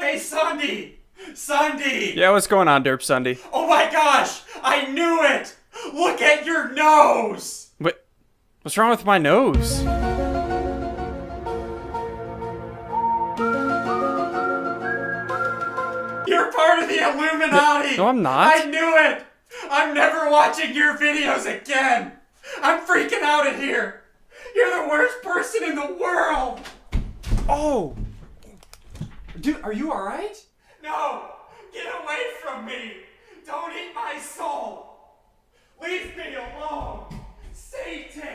Hey, SSundee! SSundee! Yeah, what's going on, Derp SSundee? Oh my gosh! I knew it! Look at your nose! What's wrong with my nose? You're part of the Illuminati! No, I'm not. I knew it! I'm never watching your videos again! I'm freaking out in here! You're the worst person in the world! Oh! Dude, are you alright? No! Get away from me! Don't eat my soul! Leave me alone! Satan!